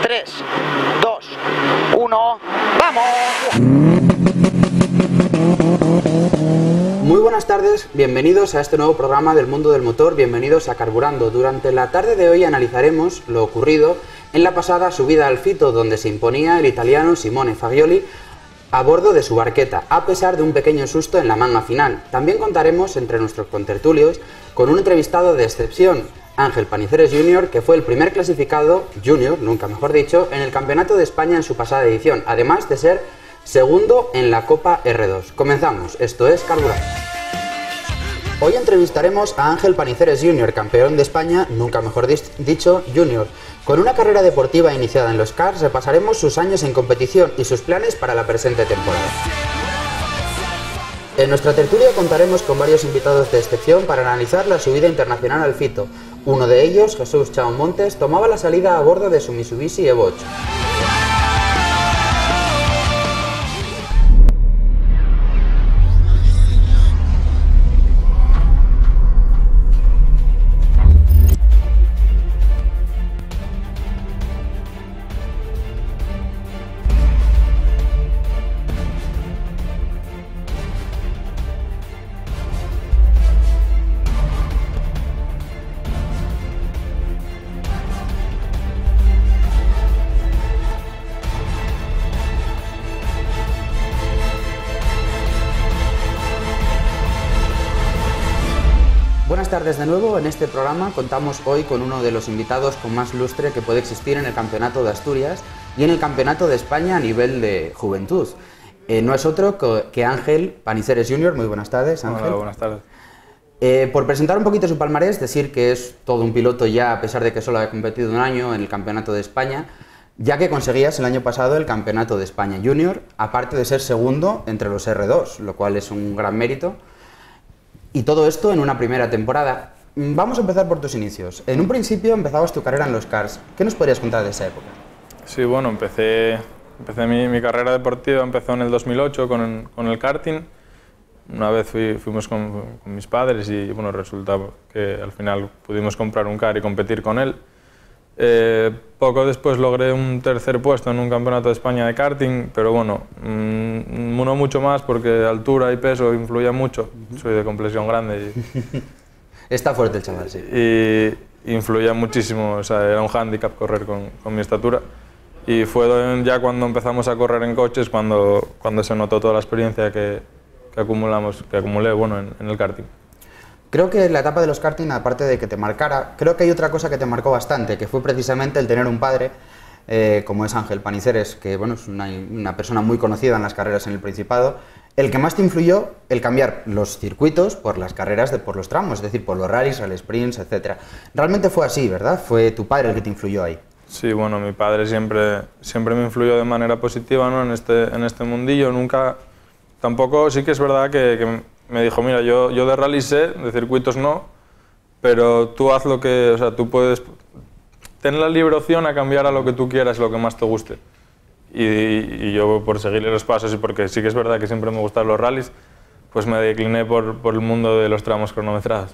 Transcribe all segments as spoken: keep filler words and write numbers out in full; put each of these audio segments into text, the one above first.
tres, dos, uno, ¡vamos! Muy buenas tardes, bienvenidos a este nuevo programa del mundo del motor, bienvenidos a Carburando. Durante la tarde de hoy analizaremos lo ocurrido en la pasada subida al Fito, donde se imponía el italiano Simone Fagioli a bordo de su barqueta, a pesar de un pequeño susto en la manga final. También contaremos entre nuestros contertulios con un entrevistado de excepción, Ángel Paniceres junior, que fue el primer clasificado, junior, nunca mejor dicho, en el Campeonato de España en su pasada edición, además de ser segundo en la Copa R dos. Comenzamos, esto es Carburando. Hoy entrevistaremos a Ángel Paniceres junior, campeón de España, nunca mejor dicho, junior. Con una carrera deportiva iniciada en los karts, repasaremos sus años en competición y sus planes para la presente temporada. En nuestra tertulia contaremos con varios invitados de excepción para analizar la subida internacional al Fito. Uno de ellos, Jesús Chao Montes, tomaba la salida a bordo de su Mitsubishi Evo ocho. Buenas tardes de nuevo. En este programa contamos hoy con uno de los invitados con más lustre que puede existir en el Campeonato de Asturias y en el Campeonato de España a nivel de juventud. Eh, no es otro que Ángel Paniceres junior. Muy buenas tardes, Ángel. Hola, buenas tardes. Eh, por presentar un poquito su palmarés, decir que es todo un piloto ya, a pesar de que solo ha competido un año en el Campeonato de España, ya que conseguías el año pasado el Campeonato de España junior, aparte de ser segundo entre los R dos, lo cual es un gran mérito. Y todo esto en una primera temporada. Vamos a empezar por tus inicios. En un principio empezabas tu carrera en los karts. ¿Qué nos podrías contar de esa época? Sí, bueno, empecé, empecé mi, mi carrera deportiva, empezó en el dos mil ocho con, con el karting. Una vez fui, fuimos con, con mis padres y bueno, resulta que al final pudimos comprar un kart y competir con él. Eh, poco después logré un tercer puesto en un campeonato de España de karting, pero bueno, mmm, no mucho más porque altura y peso influyen mucho. Soy de complexión grande y está fuerte el chaval, sí. Y influía muchísimo, o sea, era un hándicap correr con, con mi estatura. Y fue ya cuando empezamos a correr en coches cuando, cuando se notó toda la experiencia que, que acumulamos, que acumulé, bueno, en, en el karting. Creo que la etapa de los karting, aparte de que te marcara, creo que hay otra cosa que te marcó bastante, que fue precisamente el tener un padre, eh, como es Ángel Paniceres, que bueno, es una, una persona muy conocida en las carreras en el Principado, el que más te influyó el cambiar los circuitos por las carreras, de, por los tramos, es decir, por los rallies, rally sprints, etcétera. Realmente fue así, ¿verdad? Fue tu padre el que te influyó ahí. Sí, bueno, mi padre siempre, siempre me influyó de manera positiva, ¿no? en, este, en este mundillo. Nunca, tampoco, sí que es verdad que, que me dijo, mira, yo, yo de rally sé, de circuitos no, pero tú haz lo que, o sea, tú puedes, ten la libre opción a cambiar a lo que tú quieras, lo que más te guste. Y, y yo, por seguirle los pasos y porque sí que es verdad que siempre me gustan los rallies, pues me decliné por, por el mundo de los tramos cronometrados.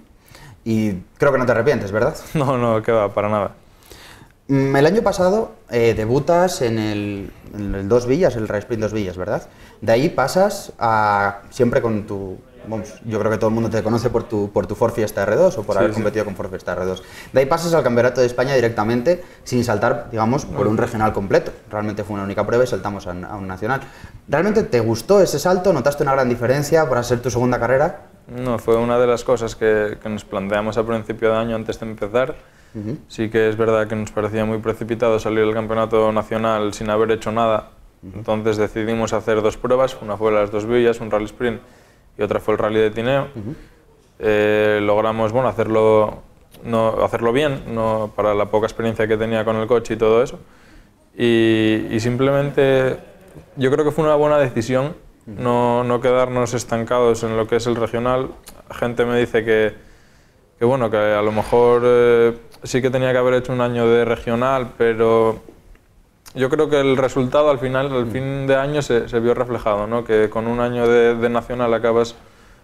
Y creo que no te arrepientes, ¿verdad? No, no, que va, para nada. El año pasado eh, debutas en el, en el Dos Villas, el Rally Sprint Dos Villas, ¿verdad? De ahí pasas a, siempre con tu, vamos, yo creo que todo el mundo te conoce por tu, por tu Ford Fiesta R dos o por sí, haber sí. competido con Ford Fiesta R dos. De ahí pasas al Campeonato de España directamente, sin saltar, digamos, por un regional completo. Realmente fue una única prueba y saltamos a, a un nacional. ¿Realmente te gustó ese salto? ¿Notaste una gran diferencia para ser tu segunda carrera? No, fue una de las cosas que, que nos planteamos a principio de año antes de empezar. Uh-huh. Sí que es verdad que nos parecía muy precipitado salir del campeonato nacional sin haber hecho nada. Uh-huh. Entonces decidimos hacer dos pruebas, una fue las Dos Villas, un rally sprint, y otra fue el rally de Tineo. Uh-huh. eh, logramos bueno, hacerlo, no, hacerlo bien, no, para la poca experiencia que tenía con el coche y todo eso. Y, y simplemente yo creo que fue una buena decisión, uh-huh. no, no quedarnos estancados en lo que es el regional. Gente me dice que, que, bueno, que a lo mejor eh, sí que tenía que haber hecho un año de regional, pero yo creo que el resultado al final, al fin de año, se, se vio reflejado, ¿no? Que con un año de, de nacional acabas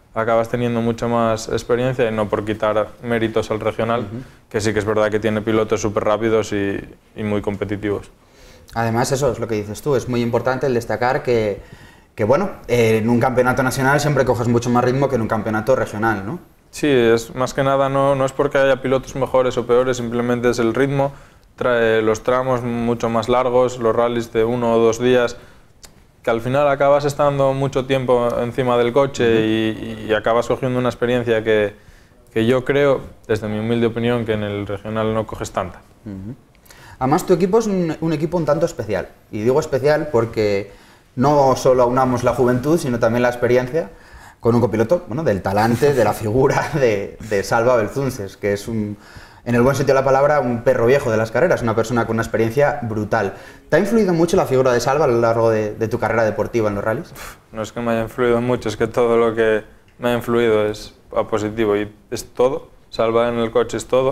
acabas teniendo mucha más experiencia y no por quitar méritos al regional, uh-huh. que sí que es verdad que tiene pilotos súper rápidos y, y muy competitivos. Además, eso es lo que dices tú, es muy importante el destacar que, que bueno, eh, en un campeonato nacional siempre coges mucho más ritmo que en un campeonato regional, ¿no? Sí, es, más que nada no, no es porque haya pilotos mejores o peores, simplemente es el ritmo, trae los tramos mucho más largos, los rallies de uno o dos días, que al final acabas estando mucho tiempo encima del coche uh-huh. y, y acabas cogiendo una experiencia que, que yo creo, desde mi humilde opinión, que en el regional no coges tanta. Uh-huh. Además, tu equipo es un, un equipo un tanto especial, y digo especial porque no solo aunamos la juventud, sino también la experiencia, con un copiloto, bueno, del talante, de la figura de, de Salva Belzunces, que es un, en el buen sentido de la palabra, un perro viejo de las carreras, una persona con una experiencia brutal. ¿Te ha influido mucho la figura de Salva a lo largo de, de tu carrera deportiva en los rallies? No es que me haya influido mucho, es que todo lo que me ha influido es a positivo y es todo. Salva en el coche es todo.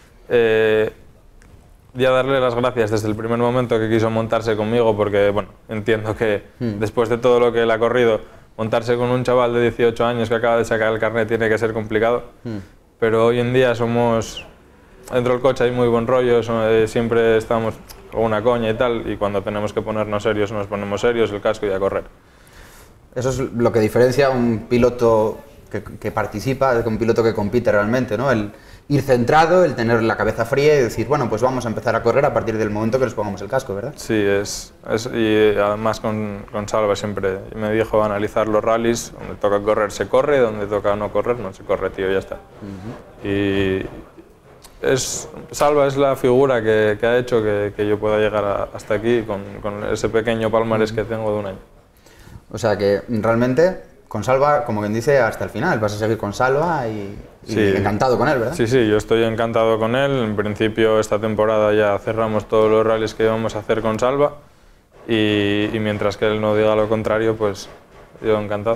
Eh, ya darle las gracias desde el primer momento que quiso montarse conmigo, porque bueno, entiendo que hmm. después de todo lo que él ha corrido, montarse con un chaval de dieciocho años que acaba de sacar el carnet tiene que ser complicado, mm. pero hoy en día somos, dentro del coche hay muy buen rollo, siempre estamos con una coña y tal, y cuando tenemos que ponernos serios nos ponemos serios, el casco y a correr. Eso es lo que diferencia a un piloto que, que participa de un piloto que compite realmente, ¿no? El ir centrado, el tener la cabeza fría y decir, bueno, pues vamos a empezar a correr a partir del momento que nos pongamos el casco, ¿verdad? Sí, es, es y además con, con Salva siempre me dijo analizar los rallies, donde toca correr se corre, donde toca no correr no se corre, tío, ya está. Uh-huh. Y es, Salva es la figura que, que ha hecho que, que yo pueda llegar a, hasta aquí con, con ese pequeño palmarés uh-huh. que tengo de un año. O sea que realmente con Salva, como quien dice, hasta el final, vas a seguir con Salva y... Y sí, encantado con él, ¿verdad? Sí, sí, yo estoy encantado con él. En principio esta temporada ya cerramos todos los rallies que íbamos a hacer con Salva y, y mientras que él no diga lo contrario, pues yo encantado.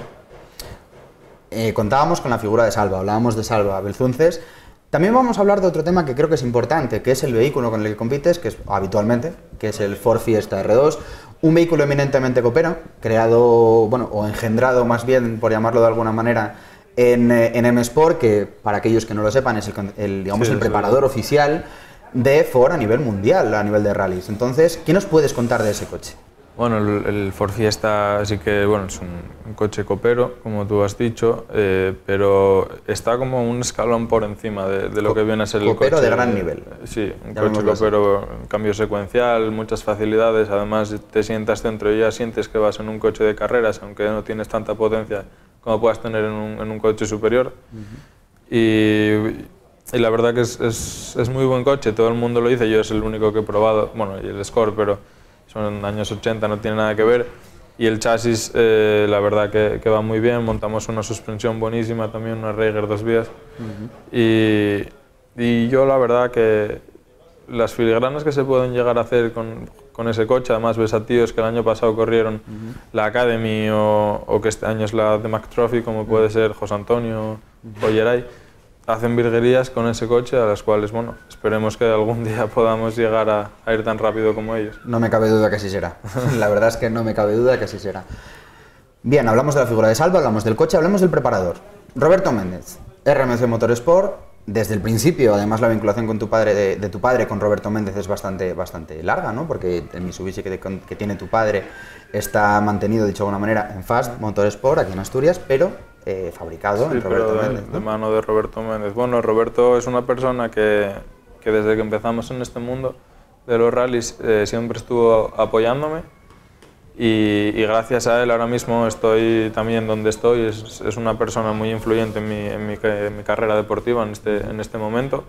Eh, contábamos con la figura de Salva, hablábamos de Salva Belzunces. También vamos a hablar de otro tema que creo que es importante, que es el vehículo con el que compites, que es habitualmente, que es el Ford Fiesta R dos, un vehículo eminentemente copero, creado, bueno, o engendrado más bien, por llamarlo de alguna manera, En, en M Sport, que para aquellos que no lo sepan es el, el, digamos, sí, el preparador sí. oficial de Ford a nivel mundial, a nivel de rallies. Entonces, ¿qué nos puedes contar de ese coche? Bueno, el, el Ford Fiesta sí que bueno, es un, un coche copero, como tú has dicho, eh, pero está como un escalón por encima de, de lo Co que viene a ser el coche. Copero de gran nivel. Sí, un ya coche copero, cambio secuencial, muchas facilidades, además te sientas dentro y ya sientes que vas en un coche de carreras, aunque no tienes tanta potencia como puedas tener en un, en un coche superior. Uh-huh. y, y la verdad que es, es, es muy buen coche, todo el mundo lo dice, yo es el único que he probado, bueno, y el Score, pero son años ochenta, no tiene nada que ver. Y el chasis, eh, la verdad que, que va muy bien, montamos una suspensión buenísima también, una Reiger dos vías. Uh-huh. y, y yo la verdad que las filigranas que se pueden llegar a hacer con, con ese coche, además ves a tíos que el año pasado corrieron uh-huh. la Academy o, o que este año es la de Mac Trophy, como puede ser José Antonio uh-huh. o Geray, hacen virguerías con ese coche a las cuales, bueno, esperemos que algún día podamos llegar a, a ir tan rápido como ellos. No me cabe duda que así será, la verdad es que no me cabe duda que así será. Bien, hablamos de la figura de Salva, hablamos del coche, hablamos del preparador. Roberto Méndez, R M C Motorsport. Desde el principio, además, la vinculación con tu padre, de, de tu padre con Roberto Méndez es bastante, bastante larga, ¿no? Porque el Mitsubishi que, te, que tiene tu padre está mantenido, dicho de alguna manera, en Fast Motorsport, aquí en Asturias, pero eh, fabricado sí, en Roberto pero de, Méndez, ¿no? de mano de Roberto Méndez. Bueno, Roberto es una persona que, que desde que empezamos en este mundo de los rallies eh, siempre estuvo apoyándome. Y, y gracias a él ahora mismo estoy también donde estoy, es, es una persona muy influyente en mi, en mi, en mi carrera deportiva en este, en este momento.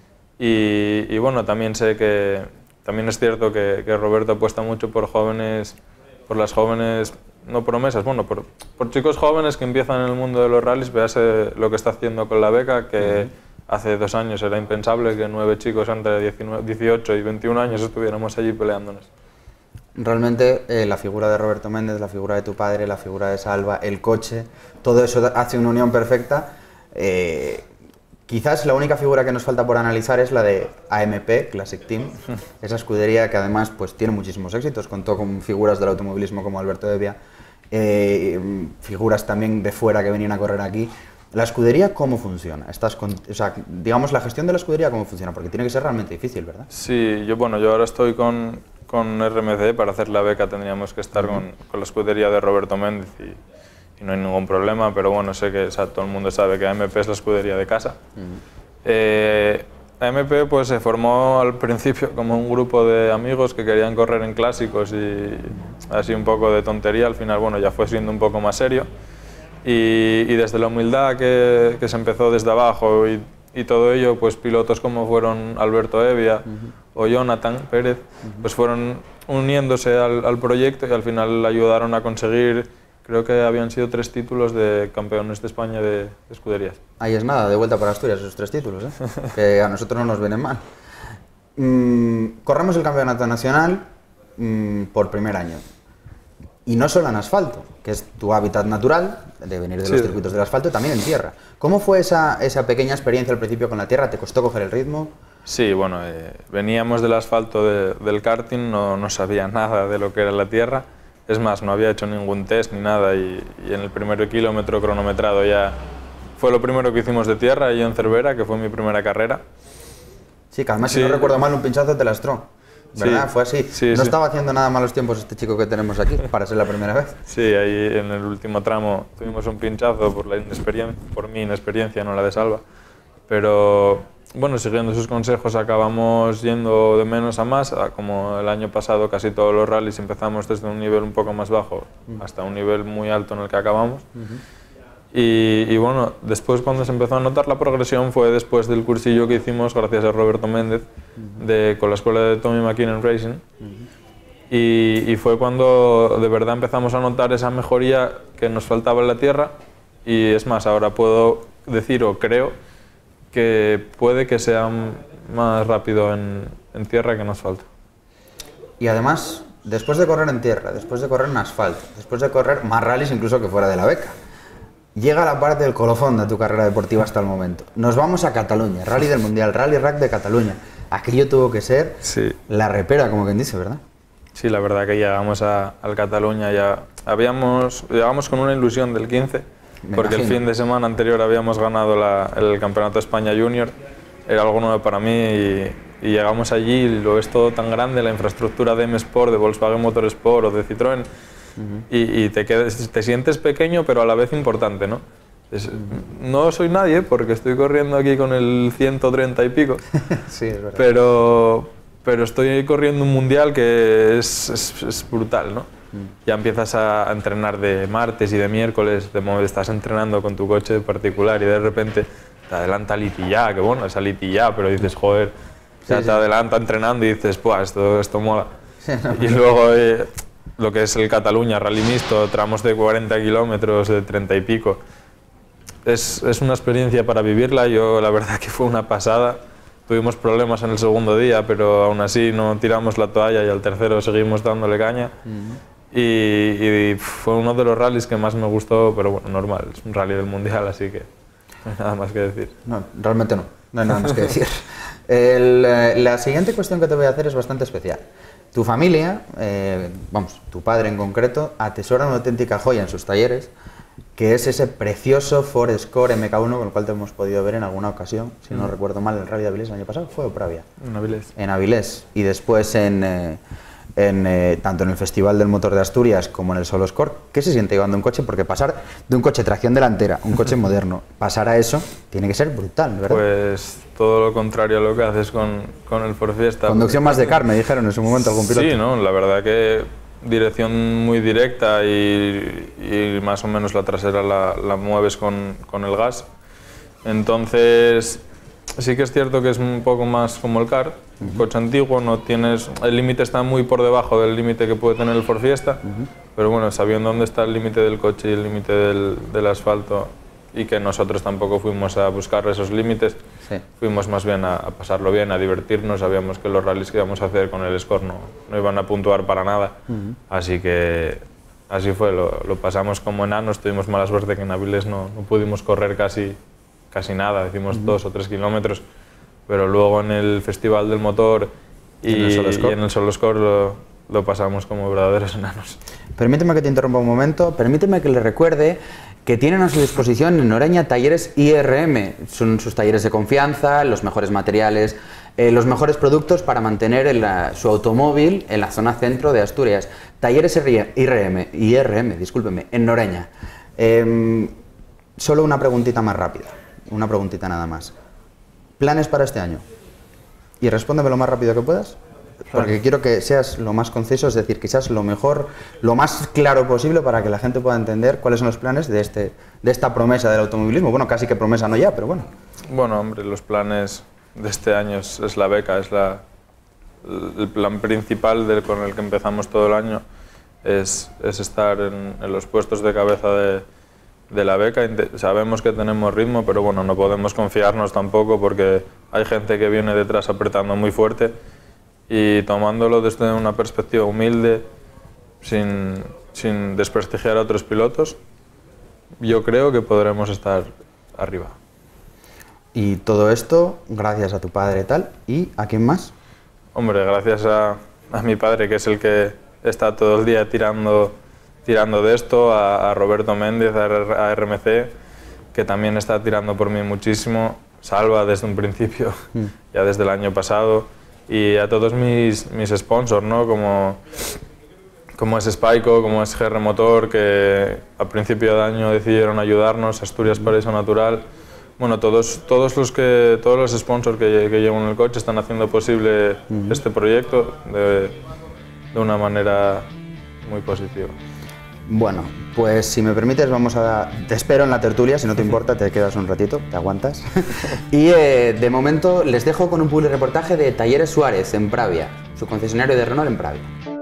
Y, y bueno, también sé que, también es cierto que, que Roberto apuesta mucho por jóvenes, por las jóvenes, no promesas, bueno, por, por chicos jóvenes que empiezan en el mundo de los rallies, véase lo que está haciendo con la beca, que uh-huh. hace dos años era impensable que nueve chicos entre dieciocho y veintiún años estuviéramos allí peleándonos. Realmente eh, la figura de Roberto Méndez, la figura de tu padre, la figura de Salva, el coche, todo eso hace una unión perfecta. Eh, quizás la única figura que nos falta por analizar es la de A M P, Classic Team, esa escudería que además pues, tiene muchísimos éxitos, contó con figuras del automovilismo como Alberto Devia eh, figuras también de fuera que venían a correr aquí. ¿La escudería cómo funciona? Estás con, o sea, digamos, la gestión de la escudería cómo funciona, porque tiene que ser realmente difícil, ¿verdad? Sí, yo, bueno, yo ahora estoy con, con R M C, para hacer la beca tendríamos que estar uh-huh. con, con la escudería de Roberto Méndez y, y no hay ningún problema, pero bueno, sé que, o sea, todo el mundo sabe que A M P es la escudería de casa. Uh-huh. eh, A M P pues se formó al principio como un grupo de amigos que querían correr en clásicos y así un poco de tontería, al final bueno, ya fue siendo un poco más serio. Y, y desde la humildad que, que se empezó desde abajo y, y todo ello, pues pilotos como fueron Alberto Evia uh-huh. o Jonathan Pérez, uh-huh. pues fueron uniéndose al, al proyecto y al final ayudaron a conseguir, creo que habían sido tres títulos de campeones de España de, de escuderías. Ahí es nada, de vuelta para Asturias esos tres títulos, ¿eh? Que a nosotros no nos vienen mal. Mm, corremos el campeonato nacional mm, por primer año. Y no solo en asfalto, que es tu hábitat natural, de venir de sí. los circuitos del asfalto, también en tierra. ¿Cómo fue esa, esa pequeña experiencia al principio con la tierra? ¿Te costó coger el ritmo? Sí, bueno, eh, veníamos del asfalto de, del karting, no, no sabía nada de lo que era la tierra. Es más, no había hecho ningún test ni nada y, y en el primer kilómetro cronometrado ya fue lo primero que hicimos de tierra, y en Cervera, que fue mi primera carrera. Sí, que además, sí. si no recuerdo mal, un pinchazo te lastró. ¿Verdad? Sí, fue así. Sí, no sí. estaba haciendo nada malos tiempos este chico que tenemos aquí, para ser la primera vez. Sí, ahí en el último tramo tuvimos un pinchazo por, la inexperiencia, por mi inexperiencia, no la de Salva. Pero bueno, siguiendo sus consejos acabamos yendo de menos a más, como el año pasado casi todos los rallies empezamos desde un nivel un poco más bajo uh-huh. hasta un nivel muy alto en el que acabamos. Uh-huh. Y, y bueno, después cuando se empezó a notar la progresión fue después del cursillo que hicimos gracias a Roberto Méndez uh-huh. de, con la escuela de Tommy McKinnon Racing uh-huh. y, y fue cuando de verdad empezamos a notar esa mejoría que nos faltaba en la tierra y es más, ahora puedo decir o creo que puede que sea más rápido en, en tierra que en asfalto. Y además, después de correr en tierra, después de correr en asfalto, después de correr más rallies incluso que fuera de la beca, llega la parte del colofón de tu carrera deportiva hasta el momento. Nos vamos a Cataluña, Rally del Mundial, Rally Rack de Cataluña. Aquello tuvo que ser sí. la repera, como quien dice, ¿verdad? Sí, la verdad que llegamos a, al Cataluña, ya habíamos, llegamos con una ilusión del quince, Me porque imagino. el fin de semana anterior habíamos ganado la, el Campeonato de España Junior, era algo nuevo para mí y, y llegamos allí y lo ves todo tan grande, la infraestructura de M Sport, de Volkswagen Motorsport o de Citroën, Uh-huh. y, y te, quedes, te sientes pequeño pero a la vez importante, ¿no? Es, no soy nadie porque estoy corriendo aquí con el ciento treinta y pico, sí, es verdad. pero, pero estoy corriendo un mundial que es, es, es brutal, ¿no? Uh-huh. Ya empiezas a entrenar de martes y de miércoles, de modo estás entrenando con tu coche particular y de repente te adelanta Litillá, que bueno, es a Litillá, pero dices, joder, ya sí, te sí. adelanta entrenando y dices, pues esto, esto mola. Sí, no, y luego... Eh, lo que es el Cataluña, rally mixto, tramos de cuarenta kilómetros, de treinta y pico. Es, es una experiencia para vivirla, yo la verdad que fue una pasada. Tuvimos problemas en el segundo día, pero aún así no tiramos la toalla y al tercero seguimos dándole caña. Uh-huh. y, y fue uno de los rallies que más me gustó, pero bueno, normal, es un rally del Mundial, así que no hay nada más que decir. No, realmente no, no hay nada más que decir. El, la siguiente cuestión que te voy a hacer es bastante especial. Tu familia, eh, vamos, tu padre en concreto, atesora una auténtica joya en sus talleres, que es ese precioso Ford Escort M K uno con el cual te hemos podido ver en alguna ocasión, si mm. no recuerdo mal, en el Rally de Avilés el año pasado, ¿fue o Pravia? En Avilés. En Avilés, y después en, eh, en, eh, tanto en el Festival del Motor de Asturias como en el Solo Escort. ¿Qué se siente llevando un coche? Porque pasar de un coche tracción delantera, un coche moderno, pasar a eso, tiene que ser brutal, ¿verdad? Pues todo lo contrario a lo que haces con, con el Ford Fiesta. Conducción más de car, me dijeron en su momento algún piloto. Sí, ¿no? La verdad que dirección muy directa y, y más o menos la trasera la, la mueves con, con el gas. Entonces, sí que es cierto que es un poco más como el car, uh-huh. un coche antiguo, no tienes, el límite está muy por debajo del límite que puede tener el Ford Fiesta, uh-huh. pero bueno, sabiendo dónde está el límite del coche y el límite del, del asfalto, y que nosotros tampoco fuimos a buscar esos límites, sí. fuimos más bien a, a pasarlo bien, a divertirnos, sabíamos que los rallies que íbamos a hacer con el Escort no, no iban a puntuar para nada, uh-huh. así que así fue, lo, lo pasamos como enanos, tuvimos mala suerte que en Avilés no, no pudimos correr casi, casi nada, hicimos uh-huh. dos o tres kilómetros, pero luego en el Festival del Motor y, ¿Y en el Solo Escort lo, lo pasamos como verdaderos enanos. Permíteme que te interrumpa un momento, permíteme que le recuerde que tienen a su disposición en Noreña talleres I R M. Son sus talleres de confianza, los mejores materiales, eh, los mejores productos para mantener el, la, su automóvil en la zona centro de Asturias. Talleres I R M, I R M, discúlpeme, en Noreña. Eh, solo una preguntita más rápida, una preguntita nada más. ¿Planes para este año? Y respóndeme lo más rápido que puedas, porque quiero que seas lo más conciso, es decir, que seas lo mejor, lo más claro posible para que la gente pueda entender cuáles son los planes de, este, de esta promesa del automovilismo. Bueno, casi que promesa no ya, pero bueno. Bueno, hombre, los planes de este año es, es la beca, es la, el plan principal del, con el que empezamos todo el año, es, es estar en, en los puestos de cabeza de, de la beca. Sabemos que tenemos ritmo, pero bueno, no podemos confiarnos tampoco porque hay gente que viene detrás apretando muy fuerte. Y tomándolo desde una perspectiva humilde, sin, sin desprestigiar a otros pilotos, yo creo que podremos estar arriba. Y todo esto gracias a tu padre y tal, ¿y a quién más? Hombre, gracias a, a mi padre, que es el que está todo el día tirando, tirando de esto, a, a Roberto Méndez, a, a R M C, que también está tirando por mí muchísimo, Salva desde un principio, mm. ya desde el año pasado, y a todos mis, mis sponsors, ¿no? como, como es Spyco, como es G R Motor, que a principio de año decidieron ayudarnos, Asturias Paraíso Natural. Bueno, todos, todos, los, que, todos los sponsors que, que llevo en el coche están haciendo posible uh-huh. este proyecto de, de una manera muy positiva. Bueno, pues si me permites, vamos a... Te espero en la tertulia, si no te importa, te quedas un ratito, te aguantas. Y eh, de momento les dejo con un publireportaje de Talleres Suárez en Pravia, su concesionario de Renault en Pravia.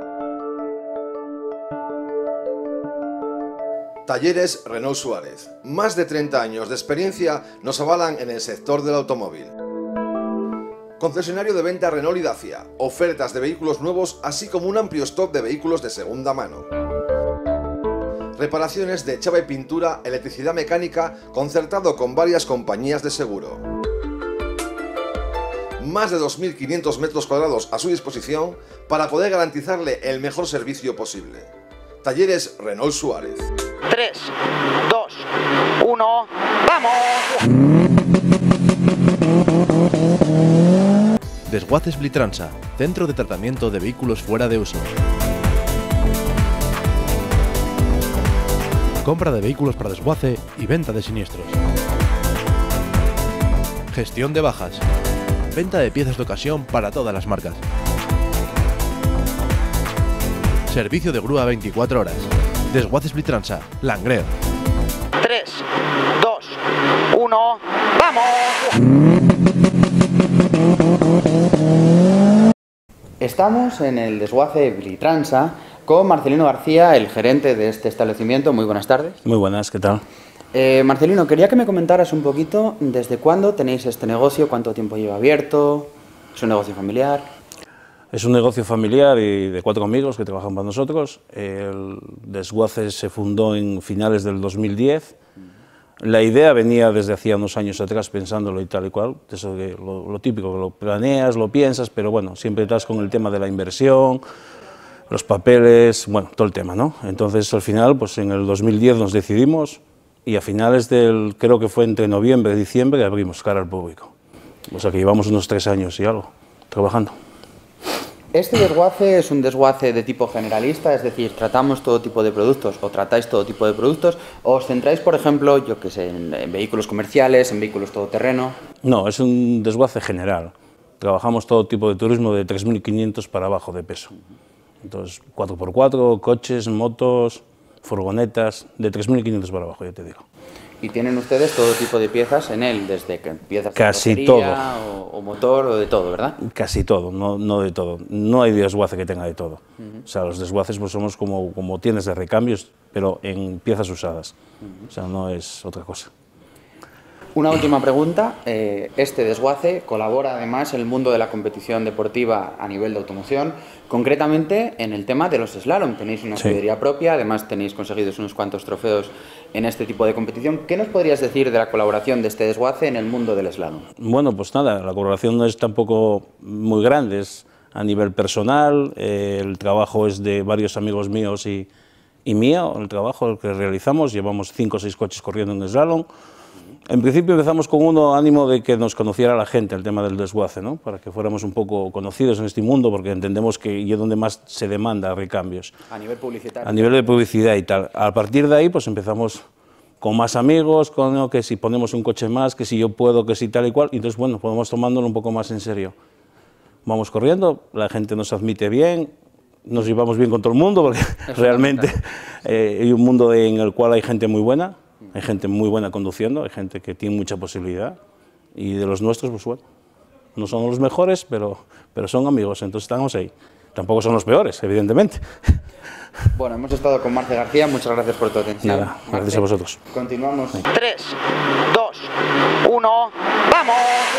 Talleres Renault Suárez. Más de treinta años de experiencia nos avalan en el sector del automóvil. Concesionario de venta Renault y Dacia, ofertas de vehículos nuevos, así como un amplio stock de vehículos de segunda mano. Reparaciones de chapa y pintura, electricidad mecánica, concertado con varias compañías de seguro. Más de dos mil quinientos metros cuadrados a su disposición para poder garantizarle el mejor servicio posible. Talleres Renault Suárez. tres, dos, uno, ¡vamos! Desguaces Blitransa, centro de tratamiento de vehículos fuera de uso. Compra de vehículos para desguace y venta de siniestros. Gestión de bajas. Venta de piezas de ocasión para todas las marcas. Servicio de grúa veinticuatro horas. Desguaces Blitransa, Langreo. tres, dos, uno, ¡vamos! Estamos en el desguace Blitransa con Marcelino García, el gerente de este establecimiento. Muy buenas tardes. Muy buenas, ¿qué tal? Eh, Marcelino, quería que me comentaras un poquito desde cuándo tenéis este negocio, cuánto tiempo lleva abierto, es un negocio familiar. Es un negocio familiar y de cuatro amigos que trabajan para nosotros. El desguace se fundó en finales del dos mil diez. La idea venía desde hacía unos años atrás pensándolo y tal y cual, eso que lo, lo típico, que lo planeas, lo piensas, pero bueno, siempre estás con el tema de la inversión, los papeles, bueno, todo el tema, ¿no? Entonces, al final, pues en el dos mil diez nos decidimos y a finales del, creo que fue entre noviembre y diciembre, abrimos cara al público. O sea que llevamos unos tres años y algo trabajando. ¿Este desguace es un desguace de tipo generalista? Es decir, ¿tratamos todo tipo de productos o tratáis todo tipo de productos? ¿O os centráis, por ejemplo, yo qué sé, en, en vehículos comerciales, en vehículos todoterreno? No, es un desguace general. Trabajamos todo tipo de turismo de tres mil quinientos para abajo de peso. Entonces, cuatro por cuatro, coches, motos, furgonetas, de tres mil quinientos para abajo, ya te digo. ¿Y tienen ustedes todo tipo de piezas en él? Desde que piezas Casi de todo. O, o motor o de todo, ¿verdad? Casi todo, no, no de todo. No hay desguace que tenga de todo. Uh-huh. O sea, los desguaces pues somos como, como tiendas de recambios, pero en piezas usadas. Uh-huh. O sea, no es otra cosa. Una última pregunta. Eh, este desguace colabora además en el mundo de la competición deportiva a nivel de automoción, concretamente en el tema de los slalom. Tenéis una escudería sí. propia, además tenéis conseguidos unos cuantos trofeos en este tipo de competición. ¿Qué nos podrías decir de la colaboración de este desguace en el mundo del slalom? Bueno, pues nada, la colaboración no es tampoco muy grande, es a nivel personal, eh, el trabajo es de varios amigos míos y, y mío, el trabajo que realizamos. Llevamos cinco o seis coches corriendo en slalom. En principio empezamos con uno ánimo de que nos conociera la gente el tema del desguace, ¿no? Para que fuéramos un poco conocidos en este mundo, porque entendemos que es donde más se demanda recambios. A nivel publicitario. A nivel de publicidad y tal. A partir de ahí pues empezamos con más amigos, con ¿no? que si ponemos un coche más, que si yo puedo, que si tal y cual, y entonces bueno, podemos tomándolo un poco más en serio. Vamos corriendo, la gente nos admite bien, nos llevamos bien con todo el mundo, porque realmente eh, hay un mundo en el cual hay gente muy buena, hay gente muy buena conduciendo, hay gente que tiene mucha posibilidad, y de los nuestros, pues bueno, no son los mejores, pero, pero son amigos, entonces estamos ahí. Tampoco son los peores, evidentemente. Bueno, hemos estado con Marce García, muchas gracias por tu atención. Nada, gracias a vosotros. Continuamos. tres, dos, uno, ¡vamos!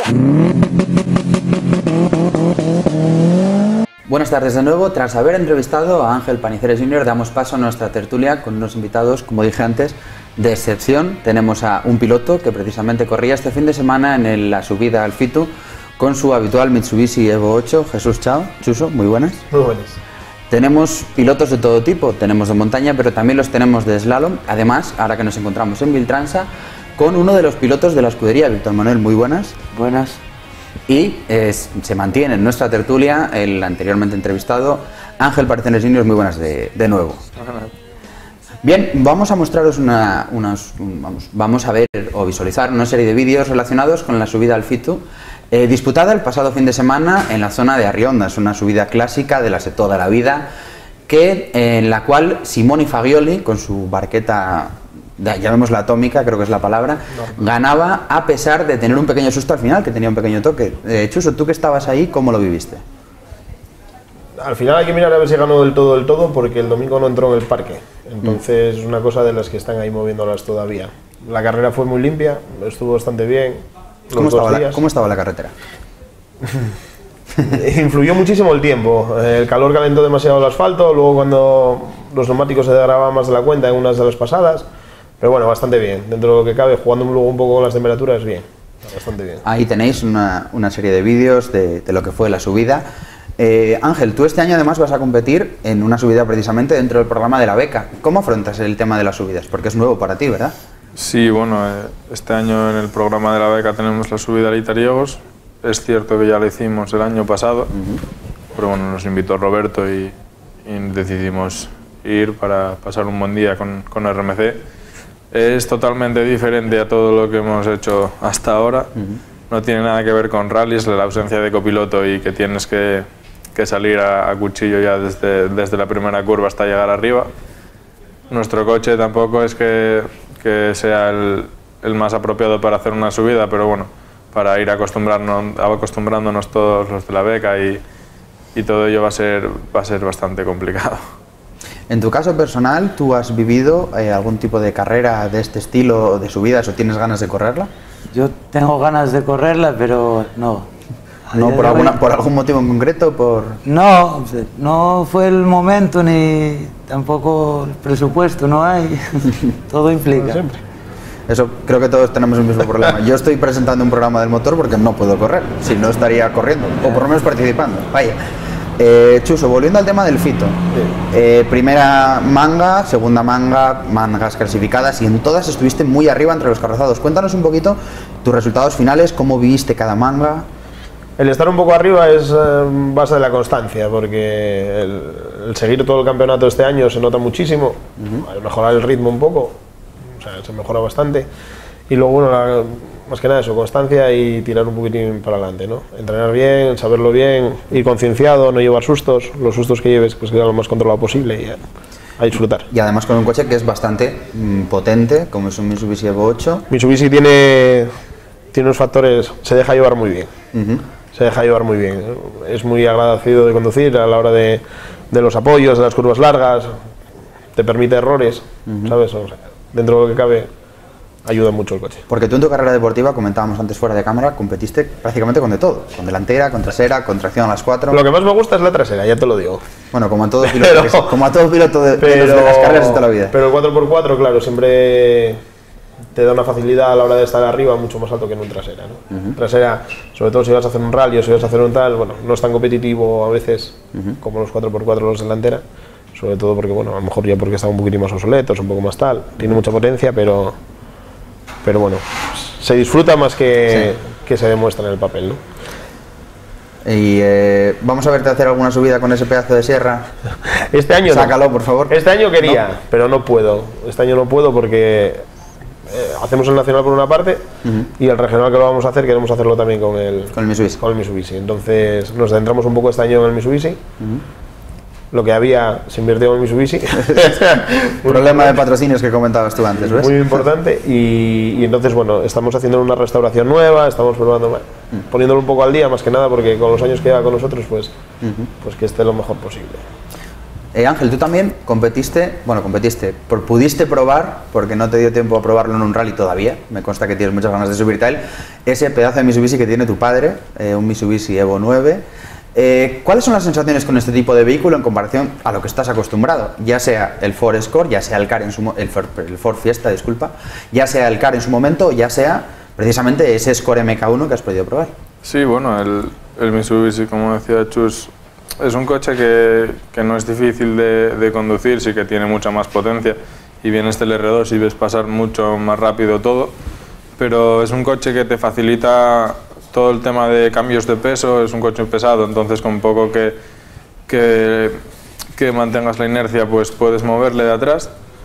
Buenas tardes de nuevo. Tras haber entrevistado a Ángel Paniceres junior, damos paso a nuestra tertulia con unos invitados, como dije antes, de excepción. Tenemos a un piloto que precisamente corría este fin de semana en el, la subida al Fitu con su habitual Mitsubishi Evo ocho. Jesús Chao. Chuso, muy buenas. Muy buenas. Tenemos pilotos de todo tipo, tenemos de montaña, pero también los tenemos de slalom. Además, ahora que nos encontramos en Viltransa, con uno de los pilotos de la escudería, Víctor Manuel, muy buenas. Buenas. Y eh, se mantiene en nuestra tertulia el anteriormente entrevistado Ángel Paniceres junior, muy buenas de, de nuevo. Bien, vamos a mostraros una, unas, un, vamos, vamos a ver o visualizar una serie de vídeos relacionados con la subida al Fitu, eh, disputada el pasado fin de semana en la zona de Arrionda. Es una subida clásica de las de toda la vida, que, eh, en la cual Simone Fagioli, con su barqueta, llamémosla atómica, creo que es la palabra, no. ganaba a pesar de tener un pequeño susto al final, que tenía un pequeño toque. Eh, Chuso, tú que estabas ahí, ¿cómo lo viviste? Al final hay que mirar a ver si ganó del todo del todo, porque el domingo no entró en el parque. Entonces es mm. una cosa de las que están ahí moviéndolas todavía. La carrera fue muy limpia, estuvo bastante bien. ¿Cómo estaba, la, ¿Cómo estaba la carretera? Influyó muchísimo el tiempo. El calor calentó demasiado el asfalto, luego cuando los neumáticos se degradaban más de la cuenta en unas de las pasadas. Pero bueno, bastante bien. Dentro de lo que cabe, jugando luego un poco con las temperaturas, bien. Bastante bien. Ahí tenéis una, una serie de vídeos de, de lo que fue la subida. Eh, Ángel, tú este año además vas a competir en una subida precisamente dentro del programa de la beca. ¿Cómo afrontas el tema de las subidas? Porque es nuevo para ti, ¿verdad? Sí, bueno, este año en el programa de la beca tenemos la subida a Itariegos. Es cierto que ya lo hicimos el año pasado, uh-huh. pero bueno, nos invitó Roberto y, y decidimos ir para pasar un buen día con, con R M C. Es totalmente diferente a todo lo que hemos hecho hasta ahora. Uh-huh. No tiene nada que ver con rallies, la ausencia de copiloto y que tienes que, que salir a, a cuchillo ya desde, desde la primera curva hasta llegar arriba. Nuestro coche tampoco es que, que sea el, el más apropiado para hacer una subida, pero bueno, para ir acostumbrarnos, acostumbrándonos todos los de la beca y, y todo ello va a ser, va a ser bastante complicado. En tu caso personal, ¿tú has vivido eh, algún tipo de carrera de este estilo de subidas o tienes ganas de correrla? Yo tengo ganas de correrla, pero no. ¿No por, alguna, por algún motivo en concreto? Por... No, no fue el momento ni tampoco el presupuesto, no hay. Todo implica. Siempre. Eso, creo que todos tenemos el mismo problema. Yo estoy presentando un programa del motor porque no puedo correr, si no estaría corriendo, o por lo menos participando. Vaya. Eh, Chuso, volviendo al tema del Fito, sí. eh, primera manga, segunda manga, mangas clasificadas y en todas estuviste muy arriba entre los carrozados. Cuéntanos un poquito tus resultados finales, cómo viviste cada manga. El estar un poco arriba es eh, base de la constancia, porque el, el seguir todo el campeonato este año se nota muchísimo, uh-huh. al mejorar el ritmo un poco, o sea, se mejora bastante, y luego, bueno, la, más que nada eso, constancia y tirar un poquitín para adelante, ¿no? Entrenar bien, saberlo bien, ir concienciado, no llevar sustos, los sustos que lleves, pues que sea lo más controlado posible y a, a disfrutar. Y además con un coche que es bastante mm, potente, como es un Mitsubishi Evo ocho. Mitsubishi tiene, tiene unos factores, se deja llevar muy bien. Uh-huh. Se deja llevar muy bien, es muy agradecido de conducir a la hora de, de los apoyos, de las curvas largas, te permite errores, uh-huh. ¿sabes? O sea, dentro de lo que cabe, ayuda mucho el coche. Porque tú en tu carrera deportiva, comentábamos antes fuera de cámara, competiste prácticamente con de todo, con delantera, con trasera, con tracción a las cuatro. Lo que más me gusta es la trasera, ya te lo digo. Bueno, como a todo piloto, pero, que, como a todo piloto de, pero, de las carreras de toda la vida. Pero el cuatro por cuatro, claro, siempre te da una facilidad a la hora de estar arriba mucho más alto que en un trasera, ¿no? Uh-huh. Trasera, sobre todo si vas a hacer un rally o si vas a hacer un tal, bueno, no es tan competitivo a veces uh-huh. como los cuatro por cuatro los delantera, sobre todo porque, bueno, a lo mejor ya porque está un poquitín más obsoleto, es un poco más tal, tiene mucha potencia, pero, pero bueno, se disfruta más que, sí. que se demuestra en el papel, ¿no? Y eh, vamos a verte hacer alguna subida con ese pedazo de sierra. Este año Sácalo, no. por favor. Este año quería, no. pero no puedo. Este año no puedo porque eh, hacemos el nacional por una parte uh-huh. y el regional que lo vamos a hacer queremos hacerlo también con el, con el Mitsubishi. Con el Mitsubishi. Entonces nos centramos un poco este año en el Mitsubishi. Uh-huh. Lo que había se invirtió en el Mitsubishi. Problema de patrocinios que comentabas tú antes, ¿ves? Muy importante. Y, y entonces, bueno, estamos haciendo una restauración nueva, estamos probando, uh-huh. poniéndolo un poco al día, más que nada, porque con los años que lleva con nosotros, pues, uh-huh. pues que esté lo mejor posible. Eh, Ángel, tú también competiste, bueno, competiste, por, pudiste probar, porque no te dio tiempo a probarlo en un rally todavía, me consta que tienes muchas ganas de subirte a él, ese pedazo de Mitsubishi que tiene tu padre, eh, un Mitsubishi Evo nueve. Eh, ¿Cuáles son las sensaciones con este tipo de vehículo en comparación a lo que estás acostumbrado? Ya sea el Ford Escort, ya sea el Car en su el Ford, el Ford Fiesta, disculpa, ya sea el Car en su momento, ya sea precisamente ese Escort M K uno que has podido probar. Sí, bueno, el, el Mitsubishi, como decía Chus, es un coche que, que no es difícil de, de conducir, sí que tiene mucha más potencia y viene este el R dos y ves pasar mucho más rápido todo, pero es un coche que te facilita todo el tema de cambios de peso, es un coche pesado, entonces con poco que, que, que mantengas la inercia pues puedes moverle de atrás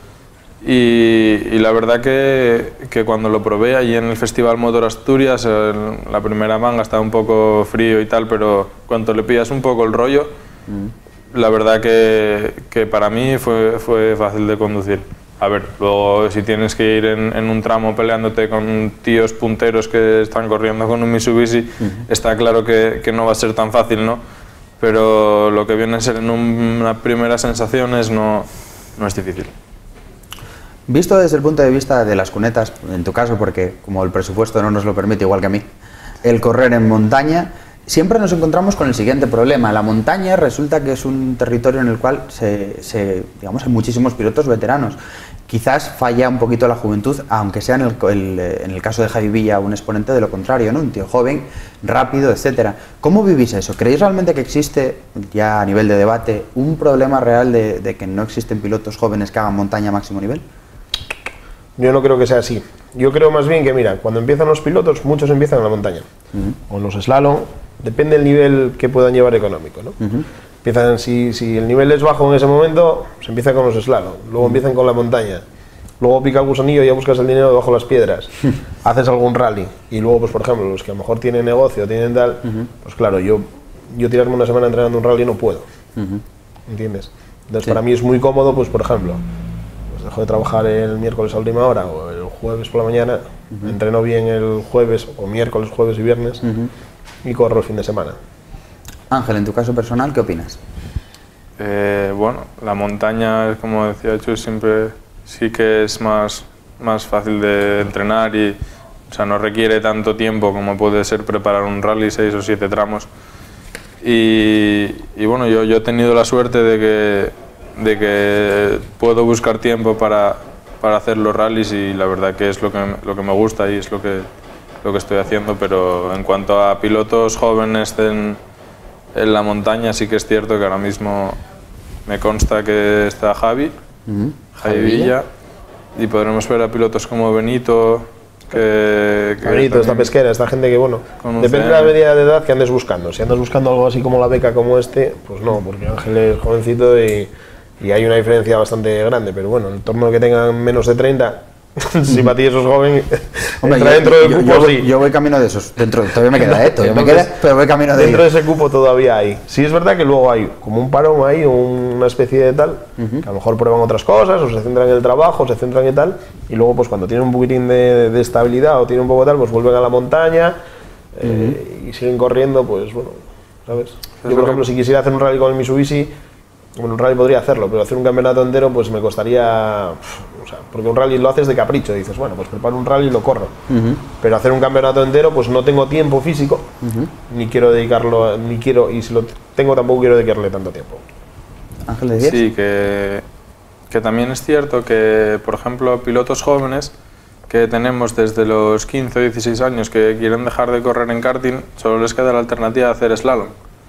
y, y la verdad que, que cuando lo probé allí en el Festival Motor Asturias, en la primera manga estaba un poco frío y tal, pero cuando le pillas un poco el rollo, mm. la verdad que, que para mí fue, fue fácil de conducir. A ver, luego si tienes que ir en, en un tramo peleándote con tíos punteros que están corriendo con un Mitsubishi, uh-huh. está claro que, que no va a ser tan fácil, ¿no? Pero lo que viene a ser en un, una primera sensaciones no, no es difícil. Visto desde el punto de vista de las cunetas, en tu caso, porque como el presupuesto no nos lo permite, igual que a mí, el correr en montaña, siempre nos encontramos con el siguiente problema. La montaña resulta que es un territorio en el cual se, se, digamos, hay muchísimos pilotos veteranos. Quizás falla un poquito la juventud, aunque sea en el, el, en el caso de Javi Villa un exponente de lo contrario, ¿no? Un tío joven, rápido, etcétera. ¿Cómo vivís eso? ¿Creéis realmente que existe, ya a nivel de debate, un problema real de, de que no existen pilotos jóvenes que hagan montaña a máximo nivel? Yo no creo que sea así. Yo creo más bien que, mira, cuando empiezan los pilotos, muchos empiezan en la montaña. Uh-huh. O en los slalom, depende del nivel que puedan llevar económico, ¿no? Uh-huh. Empiezan, si, si el nivel es bajo en ese momento, se empieza con los slalom, luego uh-huh. empiezan con la montaña, luego pica el gusanillo y ya buscas el dinero debajo de las piedras, haces algún rally, y luego, pues por ejemplo, los que a lo mejor tienen negocio, tienen tal, uh-huh. pues claro, yo, yo tirarme una semana entrenando un rally no puedo, uh-huh. ¿entiendes? Entonces sí. Para mí es muy cómodo, pues por ejemplo, pues dejo de trabajar el miércoles a última hora o el jueves por la mañana, uh-huh. entreno bien el jueves o miércoles, jueves y viernes, uh-huh. y corro el fin de semana. Ángel, en tu caso personal, ¿qué opinas? Eh, bueno, la montaña, como decía Chus, siempre sí que es más, más fácil de entrenar y o sea, no requiere tanto tiempo como puede ser preparar un rally, seis o siete tramos. Y, y bueno, yo, yo he tenido la suerte de que, de que puedo buscar tiempo para, para hacer los rallies y la verdad que es lo que, lo que me gusta y es lo que, lo que estoy haciendo, pero en cuanto a pilotos jóvenes en, en la montaña sí que es cierto que ahora mismo me consta que está Javi, uh-huh. Javi Villa, y podremos ver a pilotos como Benito, que... que Benito, esta pesquera, esta gente que, bueno, depende de la media de edad que andes buscando. Si andas buscando algo así como la beca como este, pues no, porque Ángel es jovencito y, y hay una diferencia bastante grande, pero bueno, en torno a que tengan menos de treinta... si para ti eso es joven, hombre, entra yo, dentro del yo, cupo, yo, sí. Yo voy camino de esos, dentro, todavía me queda, ¿eh? Todavía Entonces, me queda, pero voy camino de dentro ir. de ese cupo todavía hay. Sí es verdad que luego hay como un parón ahí, una especie de tal, uh-huh. que a lo mejor prueban otras cosas, o se centran en el trabajo, se centran en tal, y luego pues cuando tienen un poquitín de, de estabilidad o tienen un poco de tal, pues vuelven a la montaña, uh-huh. eh, y siguen corriendo, pues bueno, ¿sabes? Yo por ejemplo, si quisiera hacer un rally con el Mitsubishi, bueno, un rally podría hacerlo, pero hacer un campeonato entero pues me costaría, o sea, porque un rally lo haces de capricho, dices, bueno, pues preparo un rally y lo corro, uh-huh. pero hacer un campeonato entero pues no tengo tiempo físico, uh-huh. ni quiero dedicarlo, ni quiero, y si lo tengo tampoco quiero dedicarle tanto tiempo. Ángel, ¿decías? Sí, que, que también es cierto que, por ejemplo, pilotos jóvenes que tenemos desde los quince o dieciséis años que quieren dejar de correr en karting, solo les queda la alternativa de hacer slalom.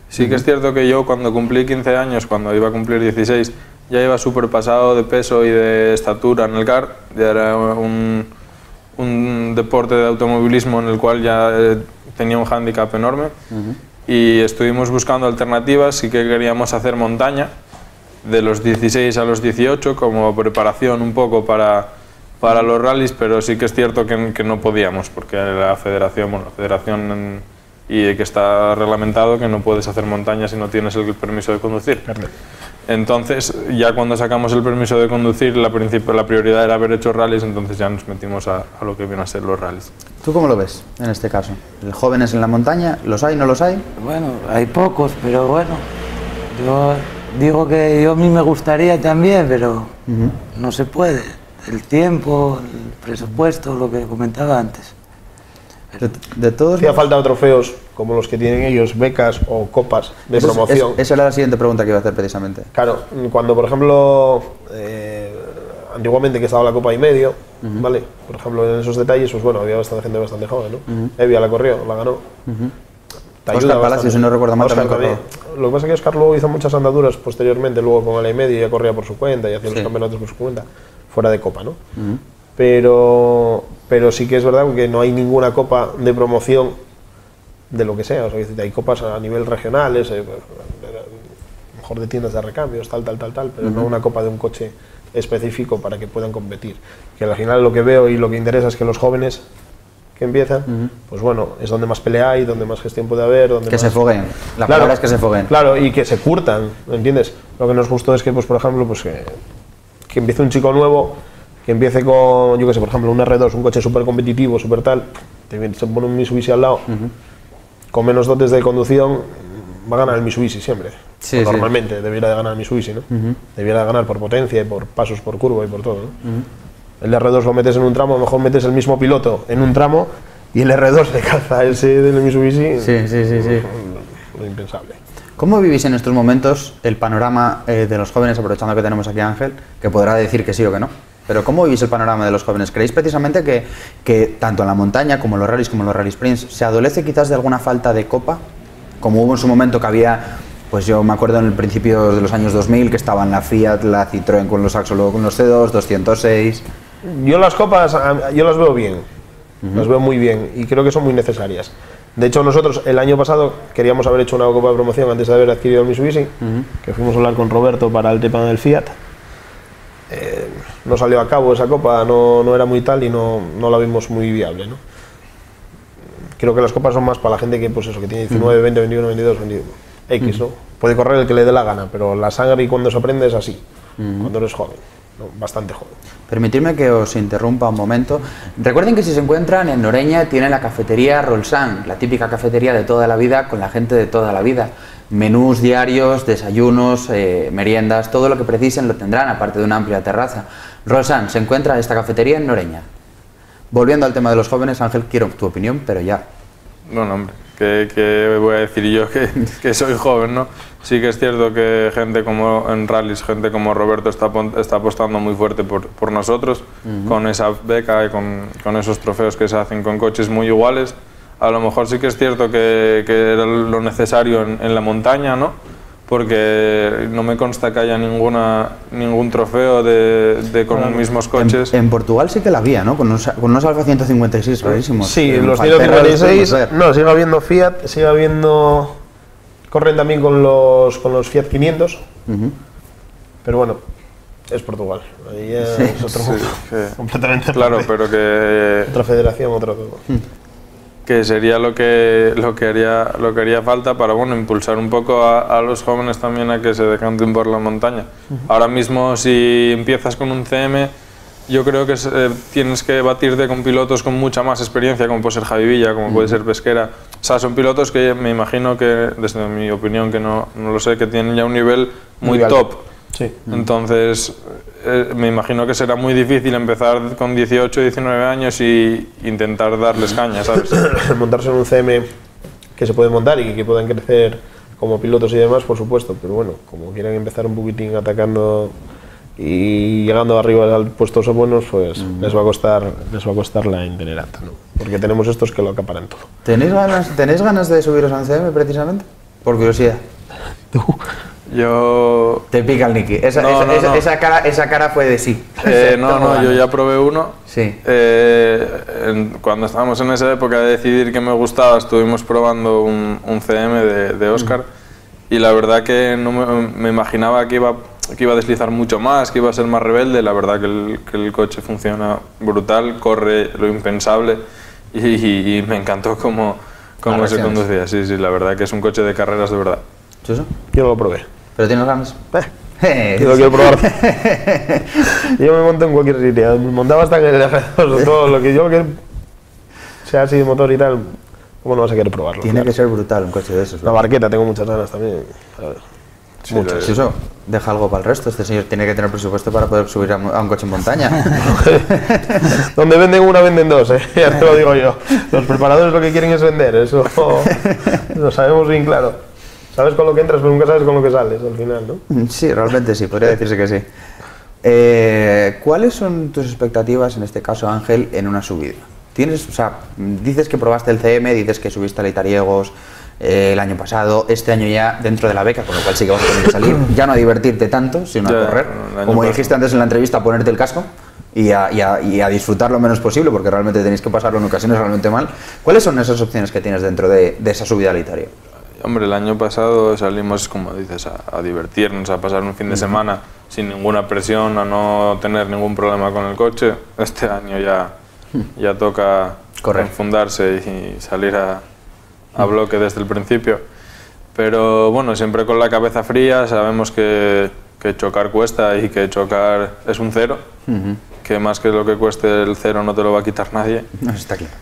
Sí que es cierto que yo cuando cumplí quince años, cuando iba a cumplir dieciséis, ya iba súper pasado de peso y de estatura en el kart. Ya era un, un deporte de automovilismo en el cual ya eh, tenía un hándicap enorme. Uh-huh. Y estuvimos buscando alternativas, sí que queríamos hacer montaña de los dieciséis a los dieciocho como preparación un poco para, para los rallies, pero sí que es cierto que, que no podíamos, porque la federación, bueno, la federación en, y que está reglamentado que no puedes hacer montaña si no tienes el permiso de conducir. Entonces, ya cuando sacamos el permiso de conducir, la, la prioridad era haber hecho rallies, entonces ya nos metimos a, a lo que vienen a ser los rallies. ¿Tú cómo lo ves en este caso? ¿Jóvenes en la montaña? ¿Los hay, no los hay? Bueno, hay pocos, pero bueno, yo digo que yo a mí me gustaría también, pero uh-huh. no se puede. El tiempo, el presupuesto, lo que comentaba antes. De, de todos hacía falta trofeos como los que tienen ellos, becas o copas de Eso promoción. Es, es, esa era la siguiente pregunta que iba a hacer precisamente. Claro, cuando por ejemplo, eh, antiguamente que estaba la copa y medio, uh-huh. ¿vale? Por ejemplo, en esos detalles, pues bueno, había bastante gente bastante joven, ¿no? Uh-huh. Evia la corrió, la ganó. Uh-huh. Oscar Palacios, si no recuerdo mal, también corrió. Lo que pasa es que Oscar luego hizo muchas andaduras posteriormente, luego con el y medio ya corría por su cuenta y hacía sí. los campeonatos por su cuenta, fuera de copa, ¿no? Uh-huh. Pero, pero sí que es verdad que no hay ninguna copa de promoción de lo que sea, o sea, hay copas a nivel regionales, eh, mejor de tiendas de recambios, tal, tal, tal, tal, pero uh-huh. no una copa de un coche específico para que puedan competir. Que al final lo que veo y lo que interesa es que los jóvenes que empiezan, uh-huh. pues bueno, es donde más pelea hay, donde más gestión puede haber, donde que más... se foguen, la claro, palabra es que se foguen. Claro, y que se curtan, ¿entiendes? Lo que nos gustó es que, pues por ejemplo, pues que, que empiece un chico nuevo, que empiece con, yo qué sé, por ejemplo, un erre dos, un coche súper competitivo, súper tal, te se pone un Mitsubishi al lado, uh-huh. con menos dotes de conducción, va a ganar el Mitsubishi siempre. Sí, sí. Normalmente debiera de ganar el Mitsubishi, ¿no? Uh-huh. Debiera de ganar por potencia y por pasos por curva y por todo, ¿no? Uh-huh. El erre dos lo metes en un tramo, a lo mejor metes el mismo piloto en un tramo y el erre dos le calza a ese del Mitsubishi. Sí, sí, sí, sí. Lo impensable. ¿Cómo vivís en estos momentos el panorama eh, de los jóvenes, aprovechando que tenemos aquí a Ángel, que podrá decir que sí o que no? Pero ¿cómo vivís el panorama de los jóvenes? ¿Creéis precisamente que, que tanto en la montaña como en los rallies, como en los rally sprints, se adolece quizás de alguna falta de copa? Como hubo en su momento que había, pues yo me acuerdo en el principio de los años dos mil, que estaban la Fiat, la Citroën con los Axo, luego con los ce dos, doscientos seis... Yo las copas, yo las veo bien, uh-huh. las veo muy bien y creo que son muy necesarias. De hecho, nosotros el año pasado queríamos haber hecho una copa de promoción antes de haber adquirido el Mitsubishi, uh-huh. que fuimos a hablar con Roberto para el tema del Fiat. Eh, no salió a cabo esa copa, no, no era muy tal y no, no la vimos muy viable, ¿no? Creo que las copas son más para la gente que, pues eso, que tiene diecinueve, veinte, veintiuno, veintidós, veintidós, X, ¿no? Puede correr el que le dé la gana, pero la sangre y cuando se aprende es así, uh-huh. cuando eres joven, ¿no? Bastante joven. Permitidme que os interrumpa un momento. Recuerden que si se encuentran en Noreña tienen la cafetería Rolsan, la típica cafetería de toda la vida con la gente de toda la vida. Menús diarios, desayunos, eh, meriendas, todo lo que precisen lo tendrán, aparte de una amplia terraza. Rolsan, se encuentra esta cafetería en Noreña. Volviendo al tema de los jóvenes, Ángel, quiero tu opinión, pero ya. Bueno, hombre, ¿qué, qué voy a decir yo que, que soy joven, no? Sí que es cierto que gente como en rallies, gente como Roberto está, está apostando muy fuerte por, por nosotros, uh-huh. con esa beca y con, con esos trofeos que se hacen con coches muy iguales. A lo mejor sí que es cierto que, que era lo necesario en, en la montaña, ¿no? Porque no me consta que haya ninguna, ningún trofeo de, de con bueno, mismos coches. En, en Portugal sí que la había, ¿no? Con unos, con unos Alfa ciento cincuenta y seis rarísimos. Sí, los ciento cincuenta y seis, no, sigue habiendo Fiat, sigue habiendo... Corren también con los, con los Fiat quinientos, uh-huh. pero bueno, es Portugal, ahí es, sí, es otro mundo, sí, completamente claro, pero que... Otra federación, otro todo. Que sería lo que, lo que, haría, lo que haría falta para, bueno, impulsar un poco a, a los jóvenes también a que se decanten por la montaña. Uh-huh. Ahora mismo, si empiezas con un ce eme, yo creo que eh, tienes que batirte con pilotos con mucha más experiencia, como puede ser Javi Villa, como uh-huh. puede ser Pesquera. O sea, son pilotos que me imagino que, desde mi opinión, que no, no lo sé, que tienen ya un nivel muy, muy top. Sí. Entonces, eh, me imagino que será muy difícil empezar con dieciocho, diecinueve años y intentar darles caña, ¿sabes? Montarse en un ce eme que se puede montar y que puedan crecer como pilotos y demás, por supuesto, pero bueno, como quieran empezar un poquitín atacando y llegando arriba al puestos buenos, pues mm. les va a costar les va a costar la itineranta, ¿no? Porque tenemos estos que lo acaparan todo. ¿Tenéis ganas, ¿tenéis ganas de subiros al ce eme precisamente? Por curiosidad. Yo... Te pica el Niki. Esa, No, esa, no, esa, no. esa cara, esa cara fue de sí. Eh, no, no, yo ya probé uno. Sí. Eh, en- cuando estábamos en esa época de decidir qué me gustaba, estuvimos probando un, un C M de, de Oscar y la verdad que no me, me imaginaba que iba, que iba a deslizar mucho más, que iba a ser más rebelde. La verdad que el, que el coche funciona brutal, corre lo impensable y, y- y me encantó cómo, cómo Las se reacciones. conducía. Sí, sí, la verdad que es un coche de carreras de verdad. ¿Chuso? Yo no lo probé. ¿Pero tienes ganas? Eh, yo lo quiero probar. Yo me monto en cualquier sitio. Me montaba hasta en el G dos, todo lo que yo que sea así de motor y tal. ¿Cómo no vas a querer probarlo? Tiene Claro. que ser brutal un coche de esos. La barqueta, tengo muchas ganas también. A ver. Sí, Muchas. lo- Chuso, deja algo para el resto. Este señor tiene que tener presupuesto para poder subir a, a un coche en montaña. Donde venden una, venden dos, ¿eh? Ya te lo digo yo. Los preparadores lo que quieren es vender, eso lo sabemos bien claro. Sabes con lo que entras, pero nunca sabes con lo que sales al final, ¿no? Sí, realmente sí, podría decirse que sí. Eh, ¿Cuáles son tus expectativas, en este caso Ángel, en una subida? Tienes, o sea, dices que probaste el C M, dices que subiste a Itariegos eh, el año pasado, este año ya dentro de la beca, con lo cual sí que vas a tener que salir, ya no a divertirte tanto, sino Ya, a correr, el año como pasado. dijiste antes en la entrevista, a ponerte el casco y a, y, a, y a disfrutar lo menos posible, porque realmente tenéis que pasarlo en ocasiones realmente mal. ¿Cuáles son esas opciones que tienes dentro de, de esa subida al Itario? Hombre, el año pasado salimos, como dices, a, a divertirnos, a pasar un fin de semana sin ninguna presión, a no tener ningún problema con el coche. Este año ya, ya toca Correr. enfundarse y, y salir a, a bloque desde el principio. Pero bueno, siempre con la cabeza fría, sabemos que, que chocar cuesta y que chocar es un cero, que más que lo que cueste el cero no te lo va a quitar nadie. No, está claro.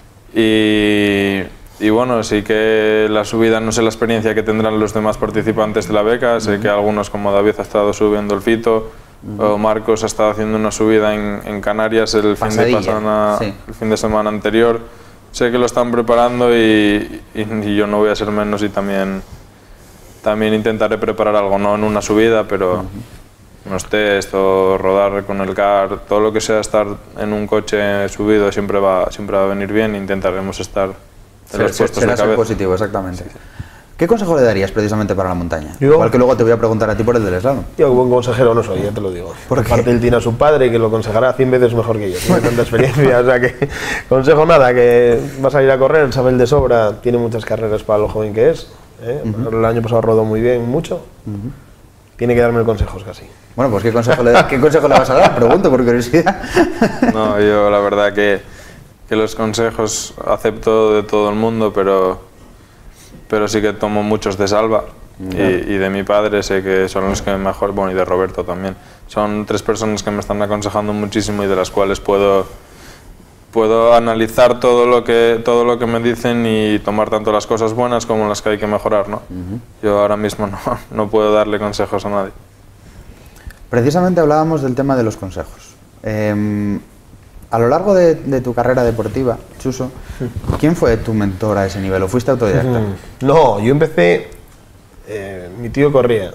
Y, y bueno, sí que la subida, no sé la experiencia que tendrán los demás participantes de la beca, sé que algunos como David ha estado subiendo el Fito, o Marcos ha estado haciendo una subida en, en Canarias el fin, de Pasadilla, pasana- sí. el fin de semana anterior. Sé que lo están preparando y, y- y yo no voy a ser menos y también, también intentaré preparar algo, no en una subida, pero unos test o rodar con el car, todo lo que sea estar en un coche subido siempre va, siempre va a venir bien. Intentaremos estar en los puestos de Será ser cabeza. positivo, exactamente. ¿Qué consejo le darías precisamente para la montaña? Yo- Igual que luego te voy a preguntar a ti por el del slalom. Yo buen consejero no soy, ya te lo digo. ¿Por Por qué? parte él tiene a su padre que lo aconsejará cien veces mejor que yo. Tiene tanta experiencia, o sea que consejo nada, que vas a ir a correr, sabe el de sobra, tiene muchas carreras para lo joven que es. ¿eh? El año pasado rodó muy bien, mucho. Tiene que darme consejos casi. Bueno, pues ¿qué consejo le, ¿qué consejo le vas a dar? Pregunto por curiosidad. No, yo la verdad que, que los consejos acepto de todo el mundo, pero, pero sí que tomo muchos de Salva y, y de mi padre, sé que son los que mejor, bueno, y de Roberto también. Son tres personas que me están aconsejando muchísimo y de las cuales puedo, puedo analizar todo lo, que, todo lo que me dicen y tomar tanto las cosas buenas como las que hay que mejorar, ¿no? Yo ahora mismo no, no puedo darle consejos a nadie. Precisamente hablábamos del tema de los consejos. Eh, a lo largo de, de tu carrera deportiva, Chuso, ¿quién fue tu mentor a ese nivel? ¿O fuiste autodidacta? No, yo empecé, eh, mi tío corría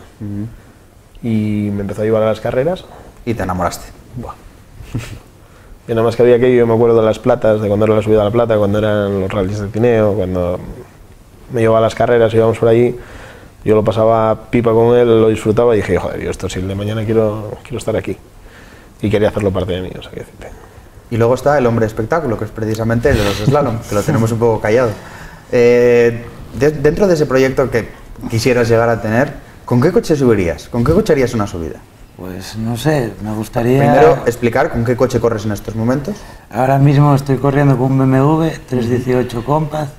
y me empezó a llevar a las carreras. Y te enamoraste. Buah. Y nada más que había aquello, yo me acuerdo de las platas, de cuando era la subida a la plata, cuando eran los rallies del Tineo, cuando me llevaba a las carreras, íbamos por allí, yo lo pasaba pipa con él, lo disfrutaba y dije, joder, yo esto si el de mañana quiero, quiero estar aquí. Y quería hacerlo parte de mí, o sea, que decirte. Y luego está el hombre espectáculo, que es precisamente el de los slalom, que lo tenemos un poco callado. Eh, de- dentro de ese proyecto que quisieras llegar a tener, ¿con qué coche subirías? ¿Con qué coche harías una subida? Pues no sé, me gustaría... Primero, explicar con qué coche corres en estos momentos. Ahora mismo estoy corriendo con un B M W trescientos dieciocho Compass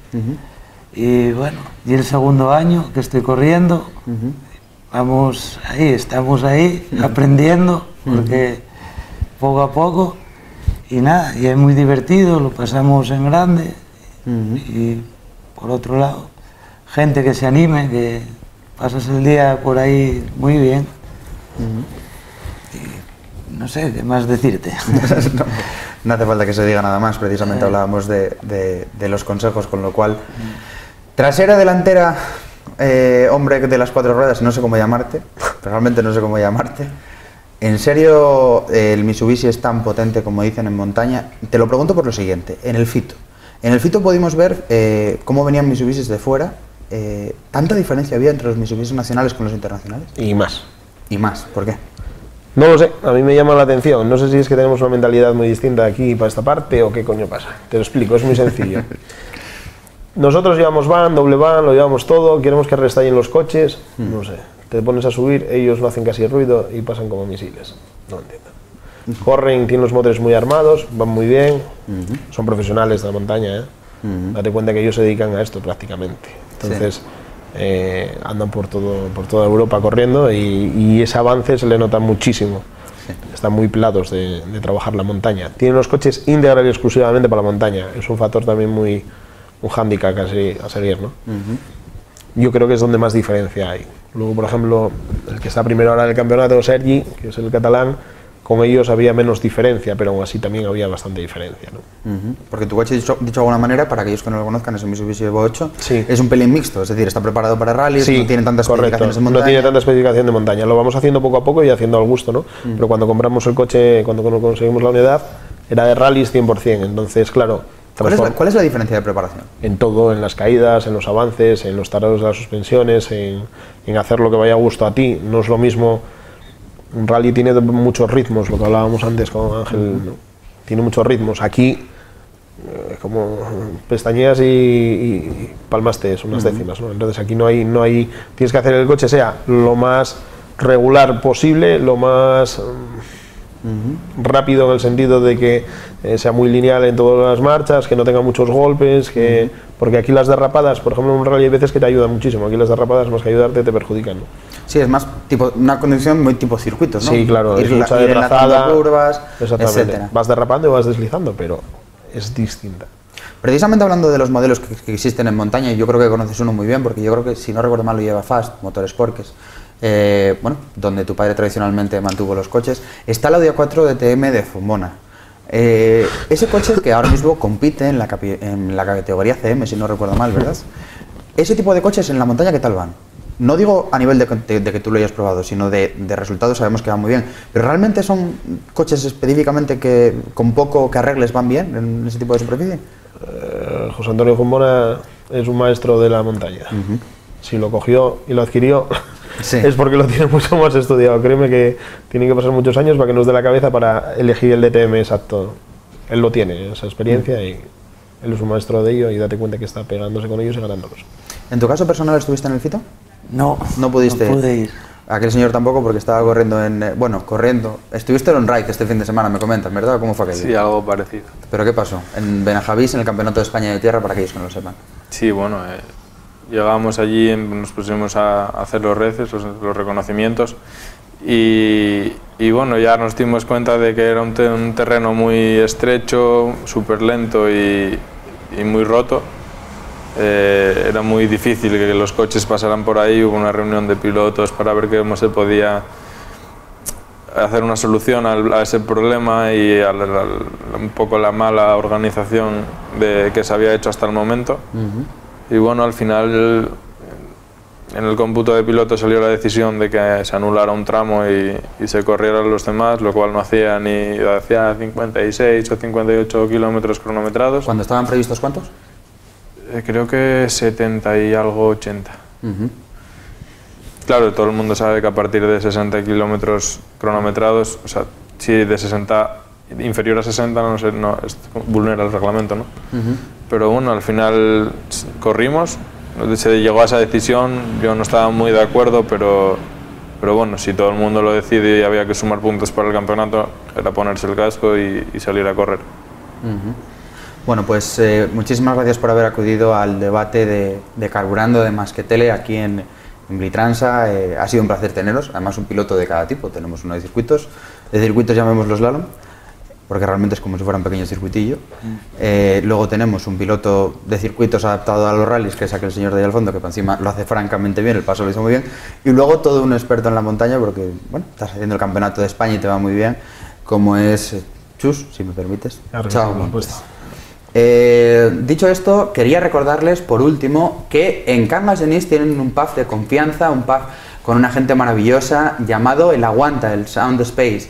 y bueno, y el segundo año que estoy corriendo, vamos ahí, estamos ahí aprendiendo porque poco a poco y nada, y es muy divertido, lo pasamos en grande y por otro lado, gente que se anime, que pasas el día por ahí muy bien. Y no sé qué más decirte. no, no hace falta que se diga nada más, precisamente hablábamos de, de- de los consejos, con lo cual, trasera, delantera, eh, hombre de las cuatro ruedas, no sé cómo llamarte, realmente no sé cómo llamarte. ¿En serio eh, el Mitsubishi es tan potente como dicen en montaña? Te lo pregunto por lo siguiente, en el Fito. En el Fito pudimos ver eh, cómo venían Mitsubishis de fuera eh, ¿tanta diferencia había entre los Mitsubishi nacionales con los internacionales? Y más. ¿Y más? ¿Por qué? No lo sé, a mí me llama la atención. No sé si es que tenemos una mentalidad muy distinta aquí para esta parte o qué coño pasa. Te lo explico, es muy sencillo. Nosotros llevamos van, doble van, lo llevamos todo, queremos que restallen los coches, mm. no sé. Te pones a subir, ellos no hacen casi ruido y pasan como misiles. No entiendo. Corren, tienen los motores muy armados, van muy bien, uh-huh. son profesionales de la montaña, ¿eh? Uh-huh. Date cuenta que ellos se dedican a esto prácticamente. Entonces, sí. eh, andan por, todo, por toda Europa corriendo y, y ese avance se le nota muchísimo. Sí. Están muy platos de, de trabajar la montaña. Tienen los coches íntegra y exclusivamente para la montaña. Es un factor también muy, un hándicap casi a seguir, ¿no? Uh-huh. Yo creo que es donde más diferencia hay. Luego, por ejemplo, el que está primero ahora en el campeonato, Sergi, que es el catalán, con ellos había menos diferencia, pero aún así también había bastante diferencia, ¿no? Uh-huh. Porque tu coche, dicho, dicho de alguna manera, para aquellos que no lo conozcan, es un Mitsubishi Evo ocho, sí. es un pelín mixto, es decir, está preparado para rallies, sí, no tiene tantas correcto. especificaciones de montaña. No tiene tanta especificación de montaña, lo vamos haciendo poco a poco y haciendo al gusto, ¿no? Uh-huh. Pero cuando compramos el coche, cuando conseguimos la unidad, era de rallies cien por cien, entonces, claro... ¿Cuál es, la, ¿Cuál es la diferencia de preparación? En todo, en las caídas, en los avances, en los tarados de las suspensiones, en, en hacer lo que vaya a gusto a ti. No es lo mismo, un rally tiene muchos ritmos, lo que hablábamos antes con Ángel, uh-huh. ¿no? Tiene muchos ritmos. Aquí, eh, como pestañeas y, y palmaste unas uh-huh. décimas, ¿no? Entonces aquí no hay, no hay, tienes que hacer el coche sea lo más regular posible, lo más... Uh-huh. rápido en el sentido de que eh, sea muy lineal en todas las marchas, que no tenga muchos golpes, que uh-huh. porque aquí las derrapadas, por ejemplo en un rally hay veces que te ayudan muchísimo, aquí las derrapadas más que ayudarte te perjudican, ¿no? Sí, es más tipo una condición muy tipo circuitos, ¿no? Sí, claro, ir, es mucha ir de trazada, curvas, exactamente. Etcétera. Vas derrapando y vas deslizando, pero es distinta. Precisamente hablando de los modelos que, que existen en montaña, y yo creo que conoces uno muy bien, porque yo creo que si no recuerdo mal lo lleva Fast, Motorsport, que es Eh, bueno, donde tu padre tradicionalmente mantuvo los coches, está el Audi A cuatro D T M de Zumona. Eh, ese coche que ahora mismo compite en la, en la categoría C M, si no recuerdo mal, ¿verdad? Ese tipo de coches en la montaña, ¿qué tal van? No digo a nivel de, de, de que tú lo hayas probado, sino de, de resultados sabemos que van muy bien, pero ¿realmente son coches específicamente que con poco que arregles van bien en ese tipo de superficie? Eh, José Antonio Zumona es un maestro de la montaña. Uh-huh. Si lo cogió y lo adquirió, sí. es porque lo tiene mucho más estudiado. Créeme que tienen que pasar muchos años para que nos dé la cabeza para elegir el D T M exacto. Él lo tiene, esa experiencia, mm. y él es un maestro de ello y date cuenta que está pegándose con ellos y ganándolos. ¿En tu caso personal estuviste en el Fito? No, no pudiste. No pude ir. Aquel señor tampoco porque estaba corriendo en... Eh, bueno, corriendo. Estuviste en Ride este fin de semana, me comentan, ¿verdad? ¿Cómo fue aquello? Sí, algo parecido. ¿Pero qué pasó? En Benajavís, en el Campeonato de España de Tierra, para aquellos que no lo sepan. Sí, bueno... Eh... Llegamos allí, nos pusimos a hacer los reces, los, los reconocimientos y, y bueno, ya nos dimos cuenta de que era un, te, un terreno muy estrecho, súper lento y, y muy roto. Eh, era muy difícil que los coches pasaran por ahí, hubo una reunión de pilotos para ver cómo se podía hacer una solución al, a ese problema y al, al, un poco la mala organización de, que se había hecho hasta el momento. Uh-huh. Y bueno, al final en el cómputo de pilotos salió la decisión de que se anulara un tramo y, y se corrieran los demás, lo cual no hacía ni hacía cincuenta y seis o cincuenta y ocho kilómetros cronometrados. ¿Cuándo estaban previstos cuántos? Eh, creo que setenta y algo, ochenta. Uh-huh. Claro, todo el mundo sabe que a partir de sesenta kilómetros cronometrados, o sea, si de sesenta, inferior a sesenta no, sé, no es, vulnera el reglamento, ¿no? Uh-huh. Pero bueno, al final corrimos, se llegó a esa decisión, yo no estaba muy de acuerdo, pero, pero bueno, si todo el mundo lo decide y había que sumar puntos para el campeonato, era ponerse el casco y, y salir a correr. Uh-huh. Bueno, pues eh, muchísimas gracias por haber acudido al debate de, de Carburando de Masquetele aquí en, en Blitransa. Eh, ha sido un placer teneros, además un piloto de cada tipo, tenemos uno de circuitos, de circuitos llamémoslo slalom, porque realmente es como si fuera un pequeño circuitillo. Mm. Eh, luego tenemos un piloto de circuitos adaptado a los rallies, que es aquel señor de ahí al fondo, que encima lo hace francamente bien, el paso lo hizo muy bien. Y luego todo un experto en la montaña, porque bueno, estás haciendo el campeonato de España y te va muy bien, como es Chus, si me permites. Claro, Chao. sí, pues. eh, dicho esto, quería recordarles, por último, que en Cangas Genís tienen un pub de confianza, un pub con una gente maravillosa llamado El Aguanta, el Sound Space.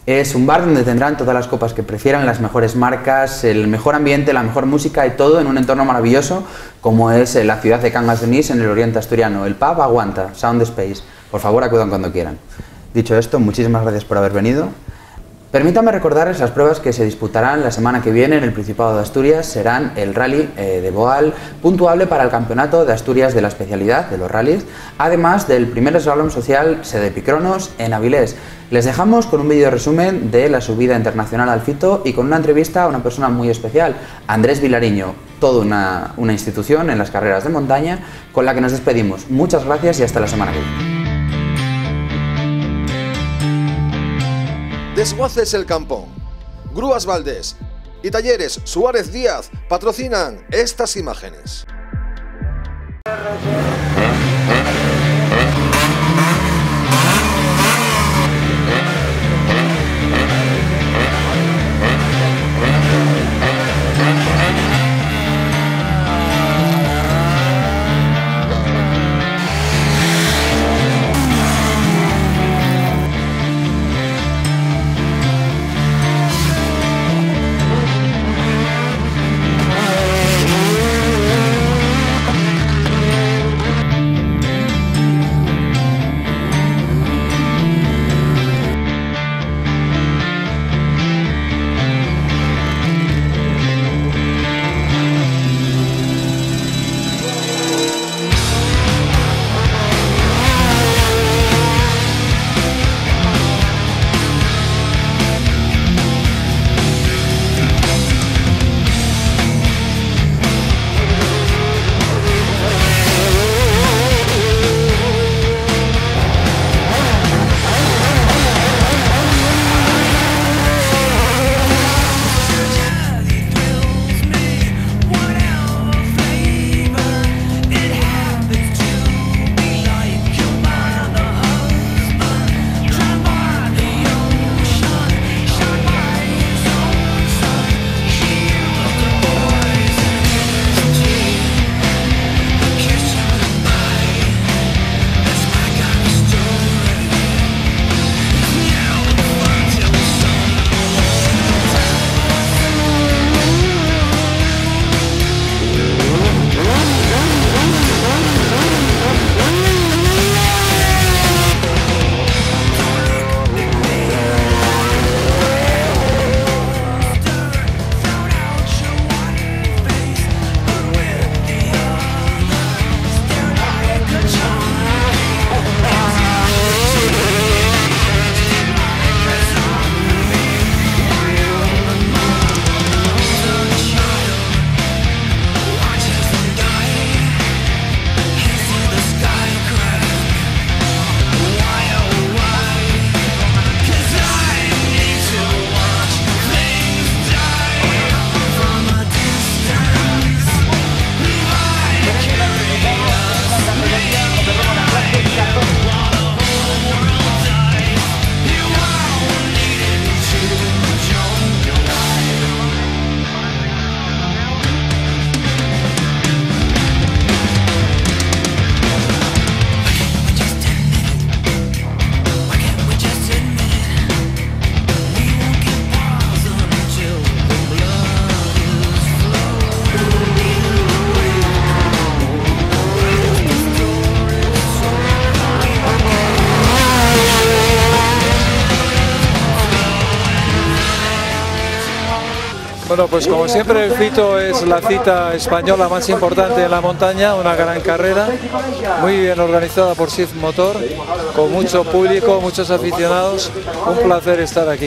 Es un bar donde tendrán todas las copas que prefieran, las mejores marcas, el mejor ambiente, la mejor música y todo en un entorno maravilloso como es la ciudad de Cangas de Onís en el oriente asturiano. El pub aguanta, Sound Space. Por favor, acudan cuando quieran. Dicho esto, muchísimas gracias por haber venido. Permítame recordarles las pruebas que se disputarán la semana que viene en el Principado de Asturias. Serán el Rally eh, de Boal, puntuable para el Campeonato de Asturias de la especialidad de los rallies, además del primer slalom social Sede Picronos en Avilés. Les dejamos con un vídeo resumen de la subida internacional al Fito y con una entrevista a una persona muy especial, Andrés Vilariño, toda una, una institución en las carreras de montaña, con la que nos despedimos. Muchas gracias y hasta la semana que viene. Desguaces El Campón, Grúas Valdés y Talleres Suárez Díaz patrocinan estas imágenes. Bueno, pues como siempre el Fito es la cita española más importante en la montaña, una gran carrera, muy bien organizada por Sif Motor, con mucho público, muchos aficionados, un placer estar aquí.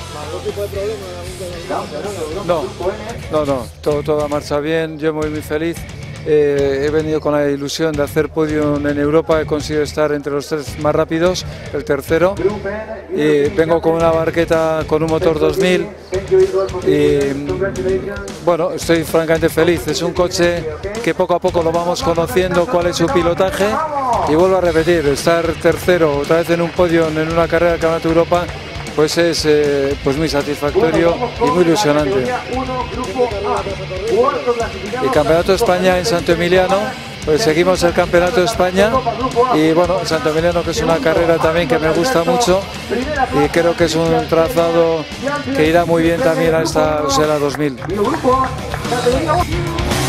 No, no, no, todo, todo marcha bien, yo muy, muy feliz. Eh, he venido con la ilusión de hacer podium en Europa, he conseguido estar entre los tres más rápidos, el tercero, y vengo con una barqueta con un motor dos mil y bueno, estoy francamente feliz. Es un coche que poco a poco lo vamos conociendo cuál es su pilotaje y vuelvo a repetir, estar tercero otra vez en un podium en una carrera del Campeonato de Europa pues es eh, pues muy satisfactorio y muy ilusionante. El Campeonato de España en Santo Emiliano pues seguimos el Campeonato de España y bueno, el Santo Emiliano, que es una carrera también que me gusta mucho y creo que es un trazado que irá muy bien también a esta Usera dos mil.